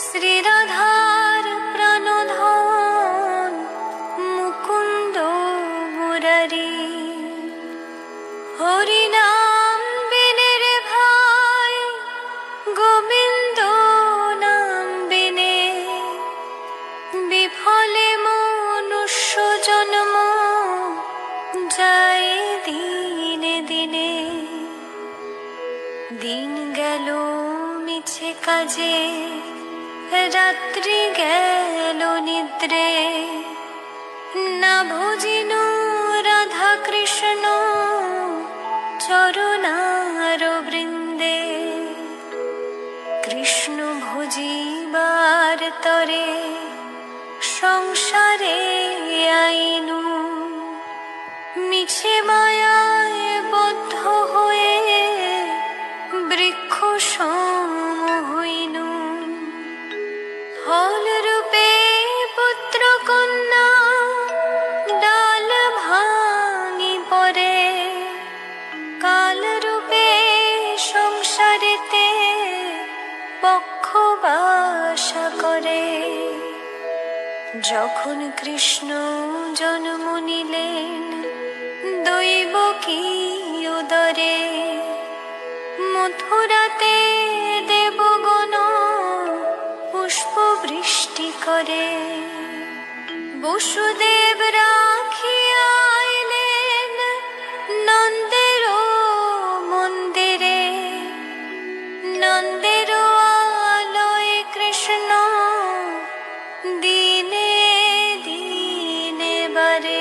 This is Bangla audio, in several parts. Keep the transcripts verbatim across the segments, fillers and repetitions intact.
শ্রীরাধার প্রাণধন মুকুন্দ মুরারি, হরিনাম বিনে রে ভাই গোবিন্দ নাম বিনে, বিফলে মনুষ্য জন্ম যায় দিনে দিনে। দিন গেল মিছে কাজে, রাত্রি গেল নিদ্রে, না ভজিনু রাধা কৃষ্ণ চরণার বৃন্দে। কৃষ্ণ ভজিবার তরে সংসারে আইনু, মিছে মায়ায় বদ্ধ হয়ে বৃক্ষ সম হইনু। ফল রূপে পুত্র কন্যা ডাল ভাঙি পরে, কাল রূপে সংসারেতে পক্ষ বাসা করে। যখন কৃষ্ণ জন্ম নিলেন দৈব কি উদরে, মথুরাতে দেবগণ পুষ্প বৃষ্টি করে। বসুদেব রাখিয়া আইলেন নন্দের মন্দিরে, নন্দের আলয়ে কৃষ্ণ দিনে দিনে বারে।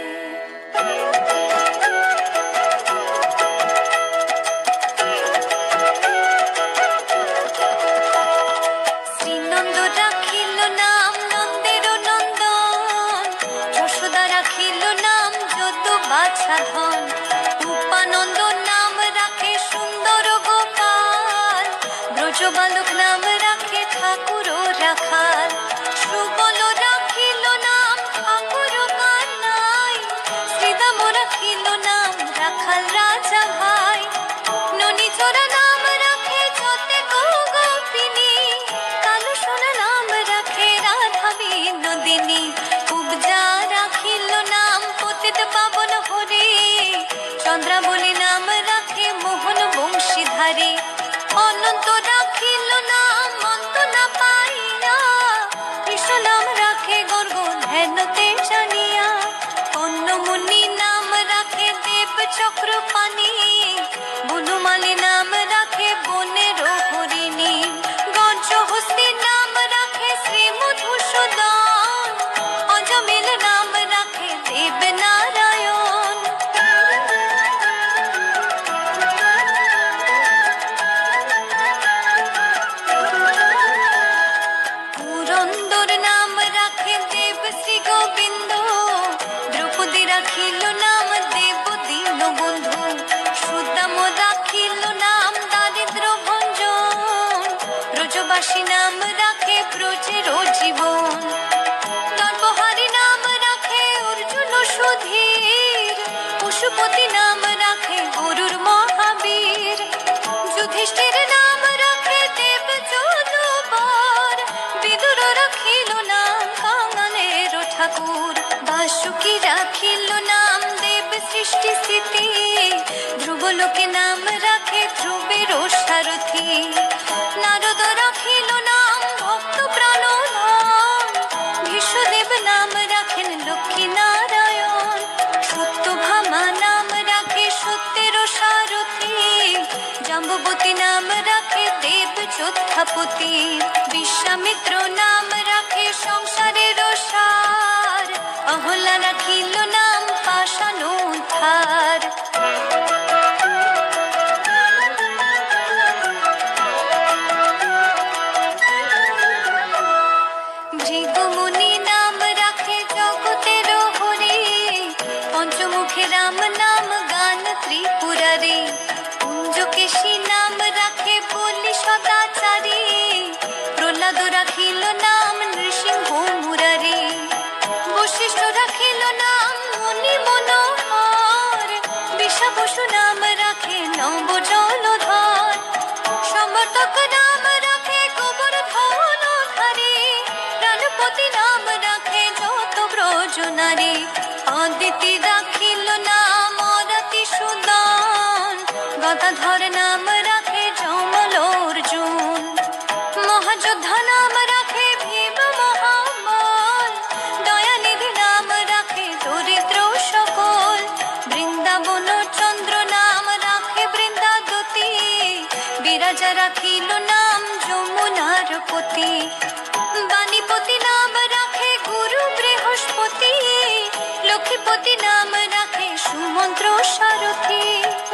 শ্রীনন্দ রাখিল নাম নন্দের নন্দন, যশোদা রাখিল নাম যদু বাছা ধন, উপানন্দ নাম রাখে সুন্দর গোপাল, ব্রজ বালক নাম রাখে ঠাকুর রাখাল, সুবল রাখিল নাম ঠাকুর কানাই, শ্রীদাম রাখিল নাম রাখাল রাজা ভাই, ননীচরা নাম রাখে যতে গো গোপিনী, কালু সোনা নাম রাখে রাধা বিনোদিনী, কুবজা রাখিল নাম পতিত পাবন হরি, চন্দ্রাবলী নাম রাখে মোহন বংশীধারী, অনন্ত রাখিল নাম অন্ত না পাইয়া, কৃষ্ণ নাম রাখে গর্গ ধ্যানতে জানিয়া, কন্যমুনি নাম রাখে দেব চক্র পানি, বনমালী নাম রাখে বনের হরিণী, গজহস্তি নাম রাখে শ্রী মধুসূদন, অজমিল নাম রাখে দেব নারায়ণ। পুরন্দর নাম রাখে দেব শ্রী গোবিন্দ, দ্রৌপদী রাখিল নাম দেব দীন বন্ধু, সুদাম রাখিল নাম দারিদ্র ভঞ্জন, ব্রজবাসী নাম রাখে ব্রজের জীবন, নরবহারী নাম রাখে অর্জুন সুধীর, পশুপতি নাম রাখে গরুর মহাবীর, যুধিষ্ঠির নাম রাখে দেব যদুবর, বিদুর রাখিল নাম কাঙালের ঠাকুর, বাসুকি রাখিল নাম দেব সৃষ্টি স্থিতি, ধ্রুবলোকে নাম রাখে ধ্রুবের সারথি, নারদ রাখিল নাম ভক্ত প্রাণধন, ভীষ্মদেব নাম রাখেন লক্ষ্মী নারায়ণ, সত্যভামা নাম রাখে সত্যের সারথি, জাম্ববতী নাম রাখে দেব যোদ্ধাপতি, বিশ্বামিত্র নাম রাখে সংসারের সার, অহল্যা রাখিল নাম পাষাণ উদ্ধার। ভৃগুমুনি নাম রাখে জগতের হরি, পঞ্চমুখী রাম নাম গান ত্রিপুরারি, কুঞ্জকেশী নাম রাখে বলি সদাচারী, প্রহ্লাদ রাখিল নাম নৃসিংহ মুরারি, বশিষ্ঠ রাখিল নাম মুনি মনোহর, বিষা বসু নাম রাখে নব জলধর, সমর্থক নাম রাখে গোবর্ধন নারী। অদিতি রাখিল নাম অরতি সুদন, গদাধর নাম রাখে যমল অর্জুন। মহাযোদ্ধা নাম রাখে ভীম মহাবল, দয়ানিধি নাম রাখে দরিদ্র সকল। বৃন্দাবন চন্দ্র নাম রাখে বৃন্দাদতী, বিরাজা রাখিল নাম যমুনার পতি। বাণীপতি নাম রাখে গুরু বৃহস্পতি, লক্ষ্মীপতি নাম রাখে সুমন্ত্র সারথী।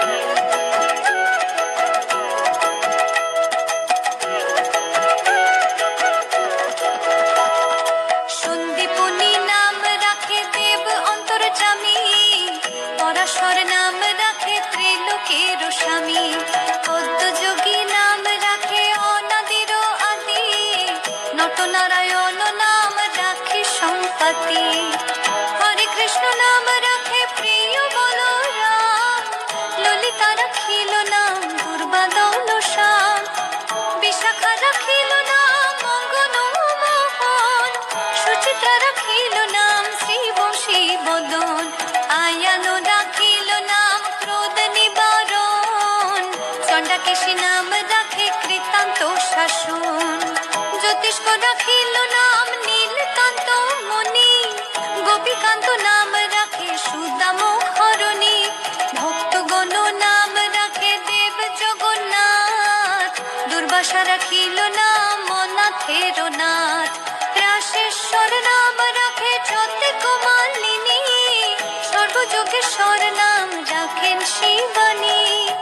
সন্দীপনী নাম রাখে দেব অন্তর্যামী, পরাশর নাম রাখে ত্রিলোকের স্বামী। পদ্মযোগী নাম রাখে অনাদির আদি, নটনারায়ণ নাম রাখে সম্পত্তি। হরে কৃষ্ণ নাম রাখে প্রিয় বলরাম, ললিতা রাখিল নাম দুর্বাদল শ্যাম। বিশাখা রাখিল নাম মঙ্গন মোহন, সুচিত্রা রাখিল নাম শ্রীবশী বদন। আয়ানো রাখিল নাম ক্রোধ নিবারণ, চণ্ডাকেশী নাম রাখে কৃতান্ত শাসন। জ্যোতিষ্ক রাখিল নাম নীলকান্ত মণি, গোপীকান্ত নাম রাখে সুদাম হরণী। ভক্তগণ নাম রাখে দেব জগন্নাথ, দুর্বাসা রাখিল নাম অনাথের নাথ। রাশেশ্বর নাম রাখে যতেক মালিনী, সর্বযোগেশ্বর নাম রাখেন শিবানী।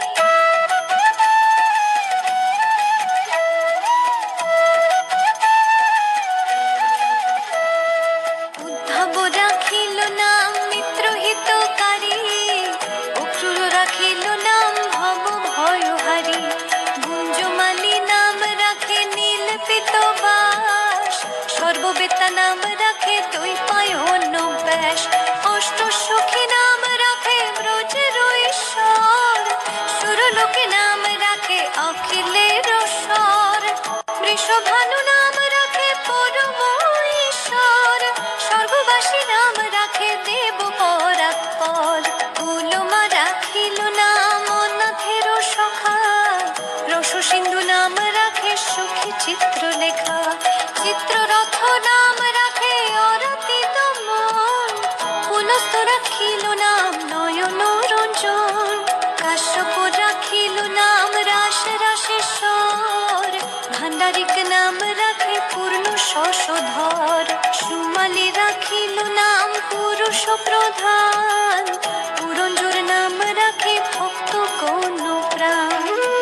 উদ্ধব রাখিল নাম মিত্রহিতকারী, অক্রূর রাখিল নাম ভব ভয়হারী। গুঞ্জমালী নাম রাখে নীল পিতবাস, সর্ববেতা নাম রাখে দ্বৈপায়ন ব্যাস। অষ্ট সখী নাম রাখে ব্রজের ঈশ্বর, সুরলোকে নাম রাখে অখিলের স্বর। বৃষভানু নাম রাখে পরম ঈশ্বর, স্বর্গবাসী নাম রাখে দেব পরাৎপর। কুলমা রাখিল নাম অনাথের সখা, রস সিন্ধু নাম রাখে সখী চিত্রলেখা। চিত্ররথ নাম রাখে অরতি দমন, পুলস্ত রাখিল নাম নয়ন রঞ্জন। কাশ্যপ রাখিল নাম রাস রাসেশ্বর, ভান্ডারিক নাম রাখে পূর্ণ শশধর। সুমালী রাখিল নাম পুরুষ প্রধান, পুরঞ্জুর নাম রাখে ভক্ত গণ প্রাণ।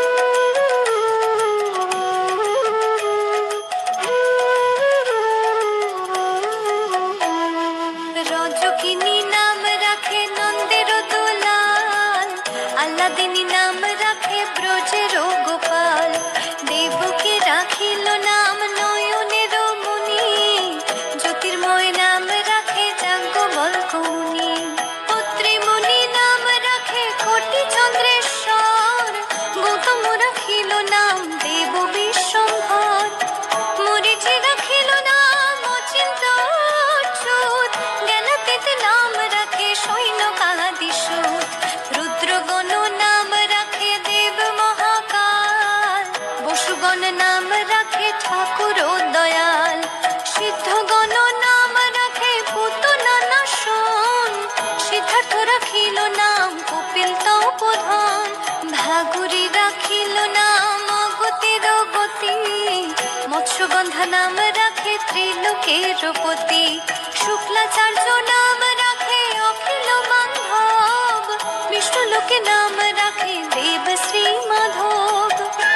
রজকিনী নাম রাখে নন্দের দোলাল, আল্লাদিনী নাম রাখে ব্রজের গোপাল। দেবকে রাখিল নাম নয়নের মুনি, জ্যোতির্ময় নাম রাখে যাজ্ঞবল্ক মুনি। পত্রিমুনি নাম রাখে কোটি চন্দ্রেশ্বর, গৌতম রাখিল নাম দেব বিশ্বম্ভর। মরীচি রাখিল নাম অচিন্ত্য অচ্যুত, জ্ঞানাতীত নাম রাখে সৈন্যকাদিসূত। রুদ্রগণ নাম রাখে দেব মহাকাল, বসুগণ নাম রাখে ঠাকুর দয়াল। সিদ্ধগণ নাম রাখে পুতনা নাশন, সিদ্ধার্থ রাখিল নাম কপিল তপোধন। ভাগুরি রাখিল নাম অগতির গতি, মৎস্যগন্ধা নাম রাখে ত্রিলোকের পতি। শুক্লাচার্য নাম রাখে অখিল বান্ধব, বিষ্ণুলোকে নাম রাখে দেব শ্রী মাধব।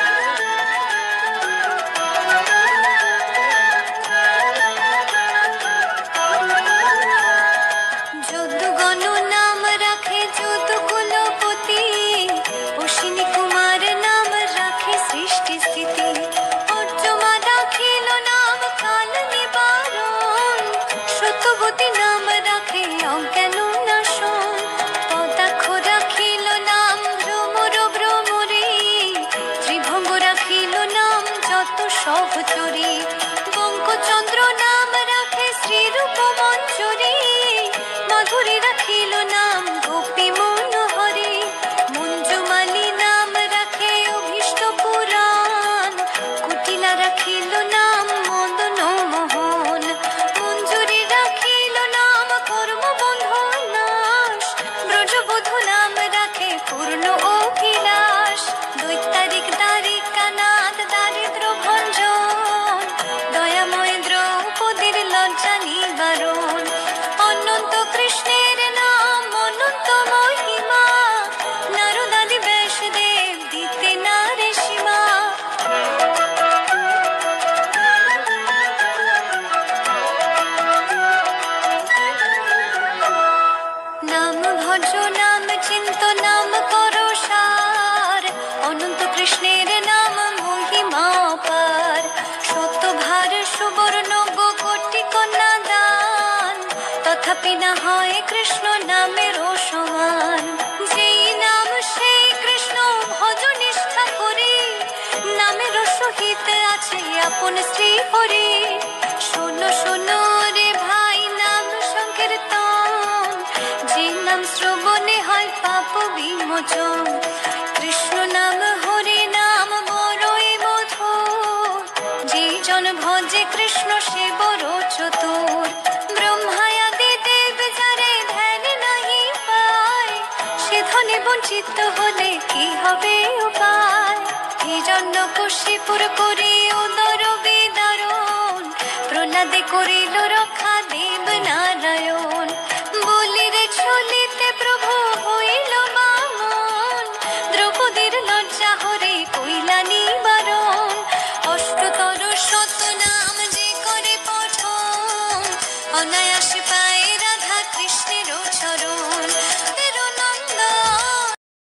যদুগণ নাম রাখে যদুকুলপতি, অশ্বিনী কুমার নাম রাখে সৃষ্টি স্থিতি। অর্জমা রাখিল নাম কাল নিবারণ, সত্যবতী নাম রাখে অজ্ঞান নাশন। পদাক্ষ রাখিল নাম ভ্রমর ভ্রমরে, ত্রিভঙ্গ রাখিল নাম যত সহচরী। বঙ্কচন্দ্র নাম রাখে শ্রীরূপ মঞ্জুরি, মাধুরী রাখিল নাম গোপী মনোহরে, মঞ্জুমালী নাম রাখে অভীষ্ট পুরাণ, কুটিলা রাখিল নাম মদন মোহন, মঞ্জুরি রাখিল নাম কর্ম বন্ধ নাশ, ব্রজবধূ নাম রাখে পূর্ণ অভিলাষ, দৈত্যারিক দ্বারিকা নাথ দারিদ্র ভঞ্জন, দয়াময় দ্রৌপদীর লজ্জা নিবারণ, অনন্ত কৃষ্ণের নাম অনন্ত মহিমা, নারদাদি ব্যাসদেব দিতে নারে সীমা। নাম ভজ নাম চিন্ত নাম করো সার, অনন্ত কৃষ্ণের নাম মহিমা অপার, শতভার সুবর্ণ কোটি কন্যা দান, তথাপি না হয় কৃষ্ণ নামের সমান, যেই নাম সেই কৃষ্ণ ভজ নিষ্ঠা করে, নামের সহিত আছে আপন শ্রী হরি, শোনো শোনো রে ভাই নাম সংকীর্তন, যে নাম শ্রবণে হয় পাপ বিমোচন, কৃষ্ণ নাম হরি নাম বড়ই মধুর, যে জন ভজে কৃষ্ণ সে বড় চতুর, ব্রহ্মায়াদি দেব যারে ধ্যান নাহি পায়, সে ধনে বঞ্চিত হলে কি হবে উপায়, হিরণ্য কশিপুর করি উদর বিদারণ, প্রহ্লাদে করিল রক্ষা দেব নারায়ণ, বলিরে চলিতে প্রভু হইল বামন, দ্রৌপদীর লজ্জা হরে কইলা নিবারণ, অষ্টতর শত নাম যে করে পঠন, অনায়াসে পায় রাধা কৃষ্ণের চরণ।